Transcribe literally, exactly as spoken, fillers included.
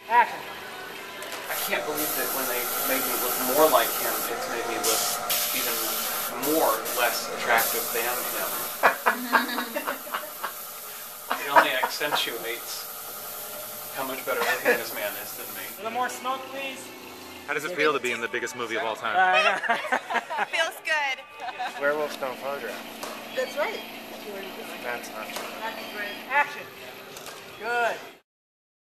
Action. I can't believe that when they made me look more like him, it's made me look even more less attractive than him. It only accentuates how much better looking this man is than me. A little more smoke, please. How does it feel to be in the biggest movie of all time? Uh, Feels good. Werewolves don't photograph. That's right. That's not true. That's great. Action. Good.